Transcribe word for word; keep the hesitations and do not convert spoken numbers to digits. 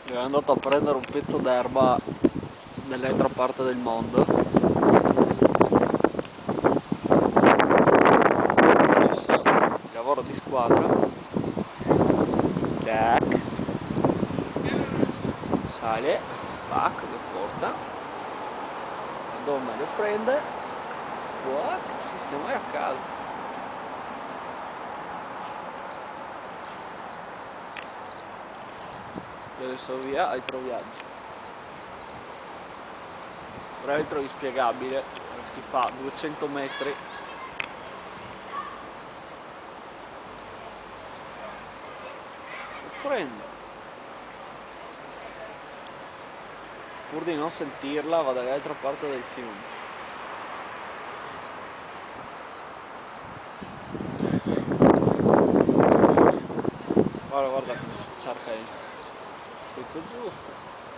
È andato a prendere un pezzo d'erba nell'altra parte del mondo. Adesso lavoro di squadra. Tac. Sale, tac, lo porta. La donna lo prende. What? Sistema a casa. E adesso via, altro viaggio. Peraltro inspiegabile, si fa duecento metri. Lo prendo. Pur di non sentirla va dall'altra parte del fiume. Guarda, guarda come si cerca il pezzo giusto.